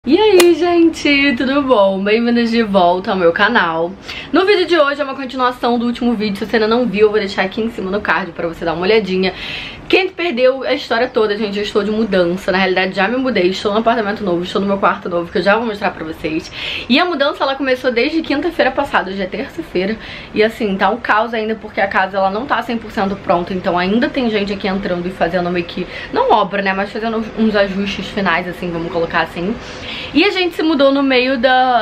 E aí, gente, tudo bom? Bem-vindos de volta ao meu canal. No vídeo de hoje é uma continuação do último vídeo. Se você ainda não viu, eu vou deixar aqui em cima no card pra você dar uma olhadinha. Quem perdeu a história toda, gente, eu estou de mudança. Na realidade, já me mudei, estou no apartamento novo, estou no meu quarto novo, que eu já vou mostrar pra vocês. E a mudança, ela começou desde quinta-feira passada, hoje é terça-feira. E assim, tá um caos ainda, porque a casa, ela não tá 100% pronta. Então ainda tem gente aqui entrando e fazendo meio que, não obra, né, mas fazendo uns ajustes finais, assim, vamos colocar assim. E a gente se mudou no meio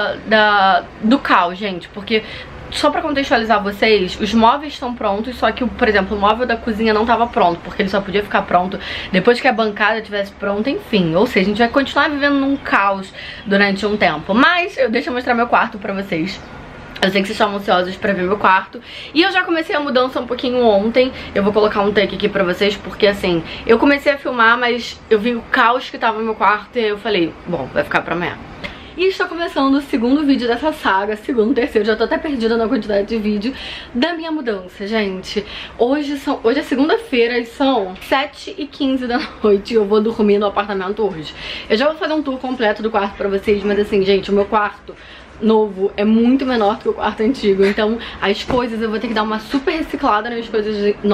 do caos, gente, porque... Só pra contextualizar vocês, os móveis estão prontos, só que, por exemplo, o móvel da cozinha não tava pronto, porque ele só podia ficar pronto depois que a bancada estivesse pronta, enfim. Ou seja, a gente vai continuar vivendo num caos durante um tempo. Mas deixa eu mostrar meu quarto pra vocês. Eu sei que vocês estão ansiosos pra ver meu quarto. E eu já comecei a mudança um pouquinho ontem. Eu vou colocar um take aqui pra vocês, porque assim, eu comecei a filmar, mas eu vi o caos que tava no meu quarto e eu falei, bom, vai ficar pra amanhã. E estou começando o segundo vídeo dessa saga, segundo, terceiro, já tô até perdida na quantidade de vídeo da minha mudança, gente. Hoje é segunda-feira e são 7h15 da noite e eu vou dormir no apartamento hoje. Eu já vou fazer um tour completo do quarto pra vocês, mas assim, gente, o meu quarto novo é muito menor do que o quarto antigo, então as coisas eu vou ter que dar uma super reciclada nas coisas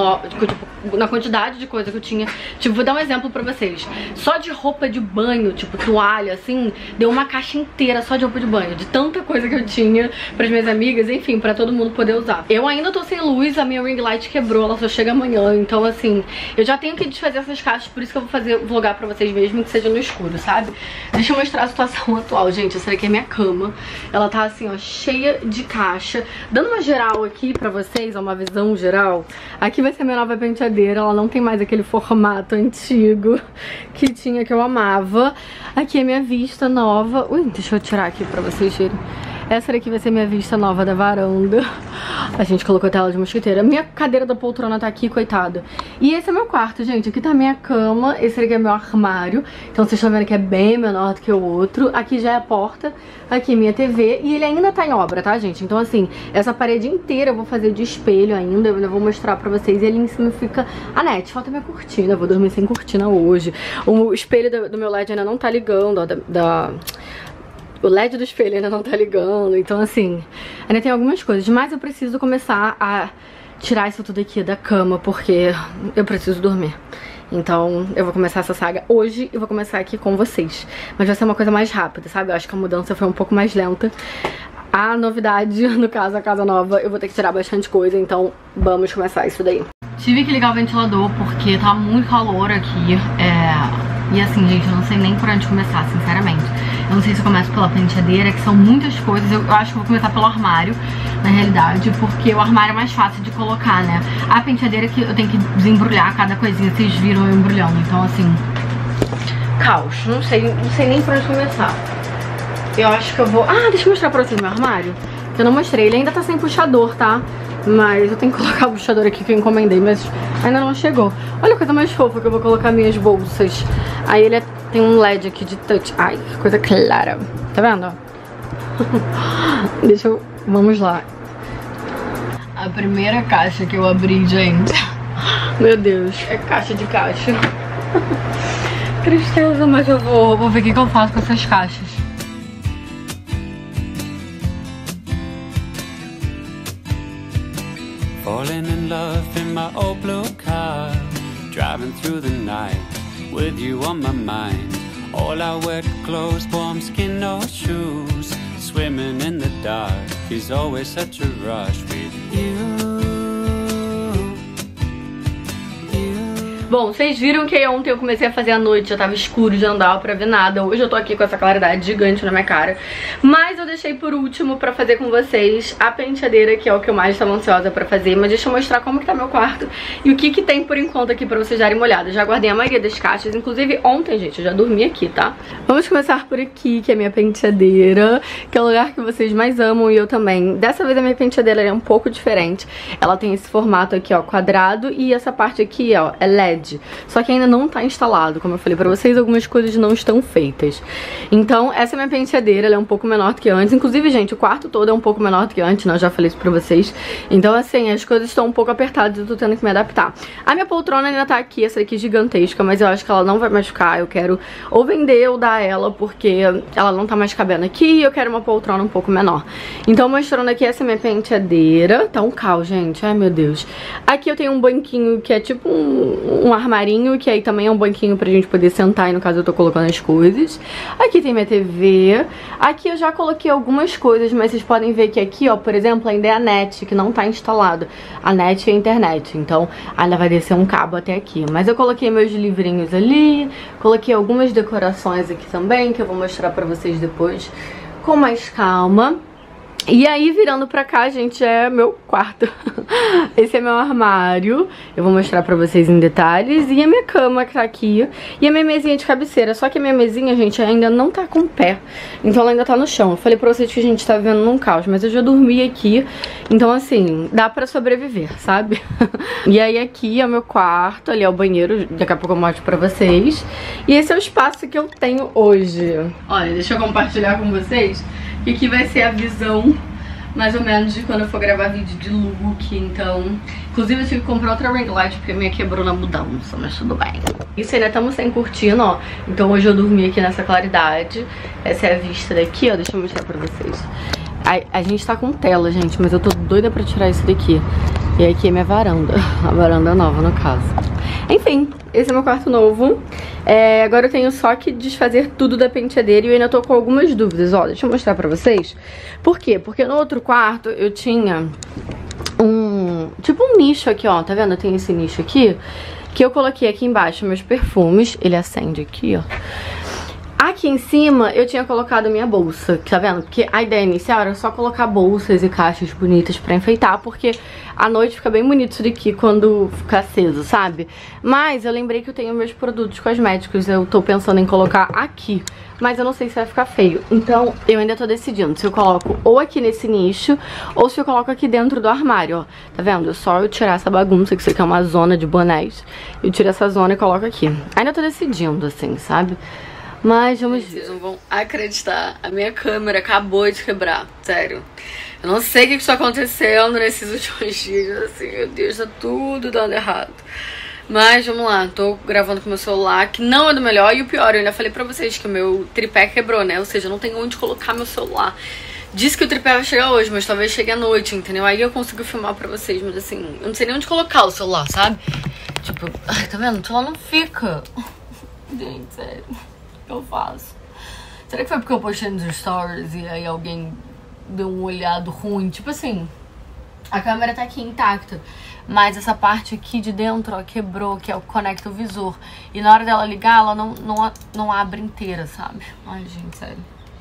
tipo, na quantidade de coisa que eu tinha. Tipo, vou dar um exemplo pra vocês. Só de roupa de banho, tipo toalha, assim, deu uma caixa inteira só de roupa de banho, de tanta coisa que eu tinha pras minhas amigas, enfim, pra todo mundo poder usar. Eu ainda tô sem luz, a minha ring light quebrou, ela só chega amanhã, então assim, eu já tenho que desfazer essas caixas, por isso que eu vou vlogar pra vocês mesmo que seja no escuro, sabe? Deixa eu mostrar a situação atual, gente. Essa daqui é minha cama. Ela tá assim, ó, cheia de caixa. Dando uma geral aqui pra vocês, ó, uma visão geral. Aqui vai ser a minha nova penteadeira. Ela não tem mais aquele formato antigo que tinha, que eu amava. Aqui é minha vista nova. Ui, deixa eu tirar aqui pra vocês verem. Essa daqui vai ser minha vista nova da varanda. A gente colocou tela de mosquiteira. Minha cadeira da poltrona tá aqui, coitada. E esse é meu quarto, gente. Aqui tá minha cama. Esse aqui é meu armário. Então vocês estão vendo que é bem menor do que o outro. Aqui já é a porta. Aqui minha TV. E ele ainda tá em obra, tá, gente? Então assim, essa parede inteira eu vou fazer de espelho ainda. Eu vou mostrar pra vocês. E ali em cima fica a net. Falta minha cortina. Eu vou dormir sem cortina hoje. O espelho do meu LED ainda não tá ligando, ó, o LED do espelho ainda não tá ligando, então assim, ainda tem algumas coisas, mas eu preciso começar a tirar isso tudo aqui da cama, porque eu preciso dormir. Então eu vou começar essa saga hoje e vou começar aqui com vocês. Mas vai ser uma coisa mais rápida, sabe? Eu acho que a mudança foi um pouco mais lenta. A novidade, no caso, a casa nova, eu vou ter que tirar bastante coisa, então vamos começar isso daí. Tive que ligar o ventilador porque tá muito calor aqui, e assim, gente, eu não sei nem por onde começar, sinceramente. Eu não sei se eu começo pela penteadeira, que são muitas coisas. Eu acho que vou começar pelo armário, na realidade, porque o armário é mais fácil de colocar, né? A penteadeira que eu tenho que desembrulhar cada coisinha, vocês viram eu embrulhando. Então, assim, caos. Não sei nem por onde começar. Eu acho que eu vou... Ah, deixa eu mostrar pra vocês meu armário. Eu não mostrei, ele ainda tá sem puxador, tá? Mas eu tenho que colocar o puxador aqui que eu encomendei, mas ainda não chegou. Olha a coisa mais fofa que eu vou colocar minhas bolsas. Aí ele tem um LED aqui de touch. Ai, que coisa clara. Tá vendo? Vamos lá. A primeira caixa que eu abri, gente. Meu Deus, é caixa de caixa. Tristeza, mas eu vou ver o que eu faço com essas caixas. Falling in love in my old blue car, driving through the night with you on my mind. All our wet clothes, warm skin, no shoes, swimming in the dark is always such a rush with you. Bom, vocês viram que ontem eu comecei a fazer à noite, já tava escuro, já não dava pra ver nada. Hoje eu tô aqui com essa claridade gigante na minha cara. Mas eu deixei por último pra fazer com vocês a penteadeira, que é o que eu mais estava ansiosa pra fazer. Mas deixa eu mostrar como que tá meu quarto e o que tem por enquanto aqui pra vocês darem uma olhada. Já guardei a maioria das caixas, inclusive ontem, gente, eu já dormi aqui, tá? Vamos começar por aqui, que é a minha penteadeira, que é o lugar que vocês mais amam e eu também. Dessa vez a minha penteadeira é um pouco diferente. Ela tem esse formato aqui, ó, quadrado, e essa parte aqui, ó, é LED. LED, só que ainda não tá instalado. Como eu falei pra vocês, algumas coisas não estão feitas. Então, essa é minha penteadeira, ela é um pouco menor do que antes. Inclusive, gente, o quarto todo é um pouco menor do que antes, né? Eu já falei isso pra vocês. Então, assim, as coisas estão um pouco apertadas e eu tô tendo que me adaptar. A minha poltrona ainda tá aqui, essa daqui gigantesca, mas eu acho que ela não vai mais ficar. Eu quero ou vender ou dar ela, porque ela não tá mais cabendo aqui e eu quero uma poltrona um pouco menor. Então, mostrando aqui, essa é minha penteadeira. Tá um caos, gente. Ai, meu Deus. Aqui eu tenho um banquinho que é tipo um armarinho, que aí também é um banquinho pra gente poder sentar e no caso eu tô colocando as coisas. Aqui tem minha TV. Aqui eu já coloquei algumas coisas, mas vocês podem ver que aqui, ó, por exemplo, ainda é a net, que não tá instalado. A net é a internet, então ainda vai descer um cabo até aqui. Mas eu coloquei meus livrinhos ali, coloquei algumas decorações aqui também, que eu vou mostrar pra vocês depois com mais calma. E aí, virando pra cá, gente, é meu quarto. Esse é meu armário. Eu vou mostrar pra vocês em detalhes. E a minha cama que tá aqui. E a minha mesinha de cabeceira. Só que a minha mesinha, gente, ainda não tá com pé. Então ela ainda tá no chão. Eu falei pra vocês que a gente tá vivendo num caos, mas eu já dormi aqui. Então, assim, dá pra sobreviver, sabe? E aí aqui é o meu quarto. Ali é o banheiro. Daqui a pouco eu mostro pra vocês. E esse é o espaço que eu tenho hoje. Olha, deixa eu compartilhar com vocês. E aqui vai ser a visão, mais ou menos, de quando eu for gravar vídeo de look. Então, inclusive eu tive que comprar outra ring light, porque a minha quebrou na mudança, mas tudo bem. Isso, ainda estamos sem cortina, ó. Então hoje eu dormi aqui nessa claridade. Essa é a vista daqui, ó. Deixa eu mostrar pra vocês. A gente tá com tela, gente, mas eu tô doida pra tirar isso daqui. E aqui é minha varanda. A varanda nova, no caso. Enfim, esse é meu quarto novo. Agora eu tenho só que desfazer tudo da penteadeira e eu ainda tô com algumas dúvidas. Ó, deixa eu mostrar pra vocês. Por quê? Porque no outro quarto eu tinha tipo um nicho aqui, ó. Tá vendo? Eu tenho esse nicho aqui, que eu coloquei aqui embaixo meus perfumes. Ele acende aqui, ó. Aqui em cima eu tinha colocado minha bolsa, tá vendo? Porque a ideia inicial era só colocar bolsas e caixas bonitas pra enfeitar, porque à noite fica bem bonito isso daqui quando fica aceso, sabe? Mas eu lembrei que eu tenho meus produtos cosméticos, eu tô pensando em colocar aqui, mas eu não sei se vai ficar feio. Então eu ainda tô decidindo se eu coloco ou aqui nesse nicho, ou se eu coloco aqui dentro do armário, ó. Tá vendo? Só eu tirar essa bagunça, que isso aqui é uma zona de bonés. Eu tiro essa zona e coloco aqui. Ainda tô decidindo, assim, sabe? Mas vamos ver. Vocês não vão acreditar. A minha câmera acabou de quebrar. Sério. Eu não sei o que está acontecendo nesses últimos dias. Assim, meu Deus, tá tudo dando errado. Mas vamos lá. Tô gravando com o meu celular, que não é do melhor. E o pior, eu ainda falei pra vocês que o meu tripé quebrou, né? Ou seja, eu não tenho onde colocar meu celular. Disse que o tripé vai chegar hoje, mas talvez chegue à noite, entendeu? Aí eu consigo filmar pra vocês. Mas assim, eu não sei nem onde colocar o celular, sabe? Tipo, ai, tá vendo? O celular não fica. Gente, sério. Que eu faço? Será que foi porque eu postei nos stories e aí alguém deu um olhado ruim? Tipo assim, a câmera tá aqui intacta, mas essa parte aqui de dentro, ó, quebrou, que é o que conecta o visor. E na hora dela ligar, ela não abre inteira, sabe? Ai, gente, sério.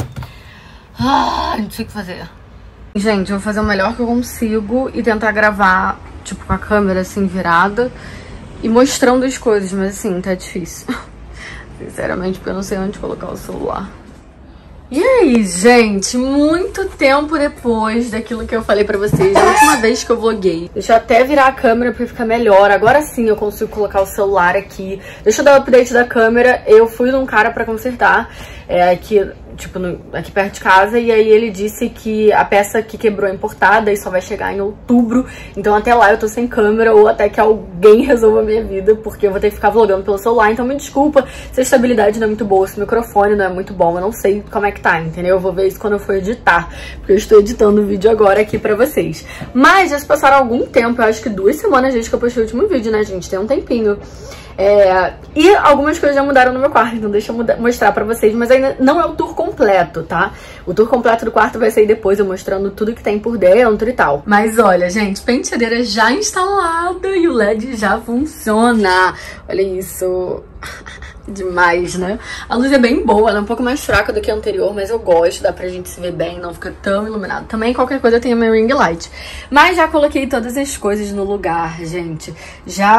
Não sei o que fazer. Gente, eu vou fazer o melhor que eu consigo e tentar gravar, tipo, com a câmera assim virada e mostrando as coisas, mas assim, tá difícil. Sinceramente, porque eu não sei onde colocar o celular. E aí, gente, muito tempo depois daquilo que eu falei pra vocês, a última vez que eu vloguei. Deixa eu até virar a câmera pra ficar melhor. Agora sim eu consigo colocar o celular aqui. Deixa eu dar o update da câmera. Eu fui num cara pra consertar, aqui, tipo, aqui perto de casa. E aí ele disse que a peça que quebrou é importada e só vai chegar em outubro. Então até lá eu tô sem câmera, ou até que alguém resolva a minha vida, porque eu vou ter que ficar vlogando pelo celular. Então me desculpa se a estabilidade não é muito boa, se o microfone não é muito bom. Eu não sei como é que tá, entendeu? Eu vou ver isso quando eu for editar, porque eu estou editando o vídeo agora aqui pra vocês. Mas já se passaram algum tempo, eu acho que 2 semanas desde que eu postei o último vídeo, né, gente? Tem um tempinho. E algumas coisas já mudaram no meu quarto, então deixa eu mostrar pra vocês. Mas ainda não é o tour completo, tá? O tour completo do quarto vai sair depois, eu mostrando tudo que tem por dentro e tal. Mas olha, gente, penteadeira já instalada e o LED já funciona. Olha isso. Demais, né? A luz é bem boa, ela é um pouco mais fraca do que a anterior, mas eu gosto, dá pra gente se ver bem, não fica tão iluminado. Também qualquer coisa tem a minha ring light. Mas já coloquei todas as coisas no lugar, gente. Já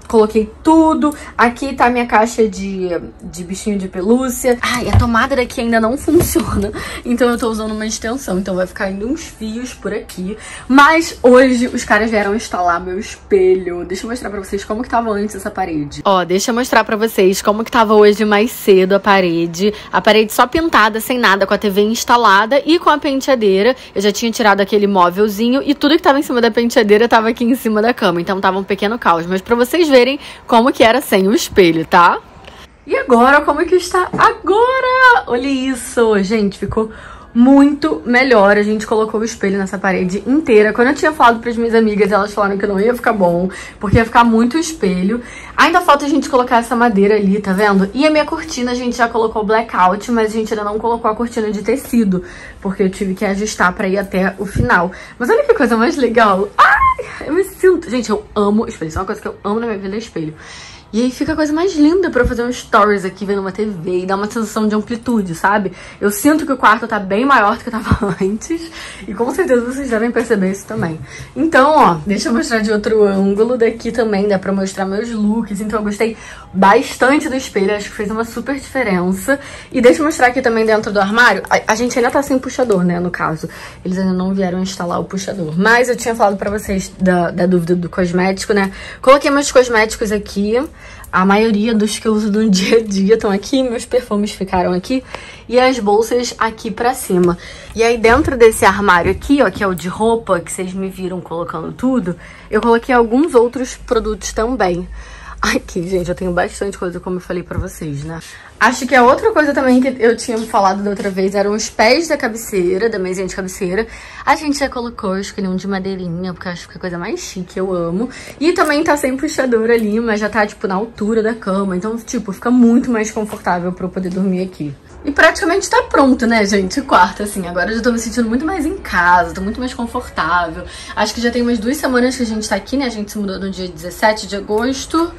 coloquei tudo. Aqui tá a minha caixa de bichinho de pelúcia. Ai, a tomada daqui ainda não funciona, então eu tô usando uma extensão, então vai ficar indo uns fios por aqui. Mas hoje os caras vieram instalar meu espelho. Deixa eu mostrar pra vocês como que tava antes essa parede. Ó, deixa eu mostrar pra vocês como que tava hoje mais cedo a parede. A parede só pintada, sem nada, com a TV instalada e com a penteadeira. Eu já tinha tirado aquele móvelzinho e tudo que tava em cima da penteadeira tava aqui em cima da cama, então tava um pequeno caos. Mas pra vocês verem como que era sem o espelho, tá? E agora, como é que está agora? Olha isso, gente, ficou muito melhor. A gente colocou o espelho nessa parede inteira. Quando eu tinha falado para as minhas amigas, elas falaram que não ia ficar bom, porque ia ficar muito espelho. Ainda falta a gente colocar essa madeira ali, tá vendo? E a minha cortina a gente já colocou blackout, mas a gente ainda não colocou a cortina de tecido, porque eu tive que ajustar pra ir até o final. Mas olha que coisa mais legal. Ai, eu me sinto... Gente, eu amo espelho. Isso é uma coisa que eu amo na minha vida, é espelho. E aí fica a coisa mais linda pra eu fazer um stories aqui vendo uma TV e dar uma sensação de amplitude, sabe? Eu sinto que o quarto tá bem maior do que eu tava antes e com certeza vocês devem perceber isso também. Então, ó, deixa eu mostrar de outro ângulo. Daqui também dá pra mostrar meus looks. Então eu gostei bastante do espelho, acho que fez uma super diferença. E deixa eu mostrar aqui também dentro do armário. A gente ainda tá sem puxador, né, no caso. Eles ainda não vieram instalar o puxador. Mas eu tinha falado pra vocês da dúvida do cosmético, né? Coloquei meus cosméticos aqui. A maioria dos que eu uso no dia a dia estão aqui, meus perfumes ficaram aqui e as bolsas aqui pra cima. E aí dentro desse armário aqui, ó, que é o de roupa, que vocês me viram colocando tudo, eu coloquei alguns outros produtos também. Aqui, gente, eu tenho bastante coisa, como eu falei pra vocês, né? Acho que a outra coisa também que eu tinha falado da outra vez eram os pés da cabeceira, da mesinha de cabeceira. A gente já colocou, eu escolhi um de madeirinha, porque eu acho que é a coisa mais chique, eu amo. E também tá sem puxador ali, mas já tá, tipo, na altura da cama. Então, tipo, fica muito mais confortável pra eu poder dormir aqui. E praticamente tá pronto, né, gente, o quarto, assim. Agora eu já tô me sentindo muito mais em casa, tô muito mais confortável. Acho que já tem umas 2 semanas que a gente tá aqui, né? A gente se mudou no dia 17 de agosto.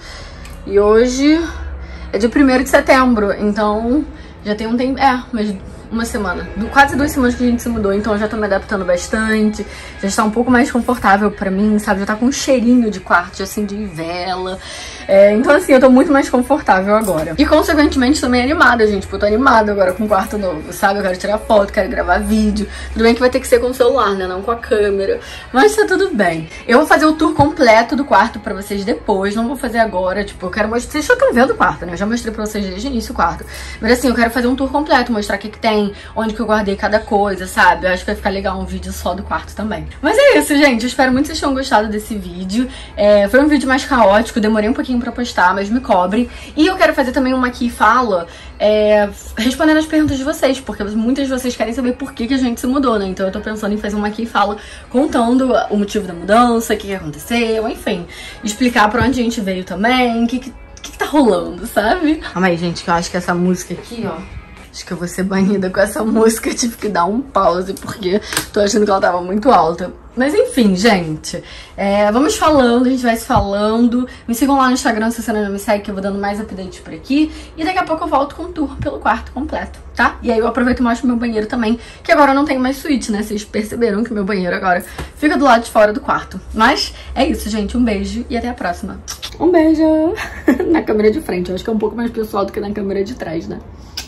E hoje é dia 1º de setembro, então já tem um tempo... mas uma semana. Quase 2 semanas que a gente se mudou, então eu já tô me adaptando bastante. Já está um pouco mais confortável pra mim, sabe? Já tá com um cheirinho de quarto, assim, de vela. Então, assim, eu tô muito mais confortável agora. E, consequentemente, também animada, gente. Tipo, eu tô animada agora com um quarto novo, sabe? Eu quero tirar foto, quero gravar vídeo. Tudo bem que vai ter que ser com o celular, né? Não com a câmera. Mas tá tudo bem. Eu vou fazer o tour completo do quarto pra vocês depois. Não vou fazer agora. Tipo, eu quero mostrar... Vocês já estão vendo o quarto, né? Eu já mostrei pra vocês desde o início o quarto. Mas, assim, eu quero fazer um tour completo. Mostrar o que que tem, onde que eu guardei cada coisa, sabe? Eu acho que vai ficar legal um vídeo só do quarto também. Mas é isso, gente. Eu espero muito que vocês tenham gostado desse vídeo. Foi um vídeo mais caótico. Demorei um pouquinho pra postar, mas me cobrem. E eu quero fazer também uma aqui e fala, respondendo as perguntas de vocês, porque muitas de vocês querem saber por que a gente se mudou, né? Então eu tô pensando em fazer uma aqui e fala contando o motivo da mudança, o que aconteceu, enfim. Explicar pra onde a gente veio também, o que tá rolando, sabe? Calma aí, gente, que eu acho que essa música aqui, ó, acho que eu vou ser banida com essa música. Tive que dar um pause porque tô achando que ela tava muito alta. Mas enfim, gente, vamos falando, a gente vai se falando. Me sigam lá no Instagram se você não me segue, que eu vou dando mais updates por aqui. E daqui a pouco eu volto com um tour pelo quarto completo, tá? E aí eu aproveito e mostro meu banheiro também, que agora eu não tenho mais suíte, né? Vocês perceberam que meu banheiro agora fica do lado de fora do quarto. Mas é isso, gente, um beijo e até a próxima. Um beijo! Na câmera de frente, eu acho que é um pouco mais pessoal do que na câmera de trás, né?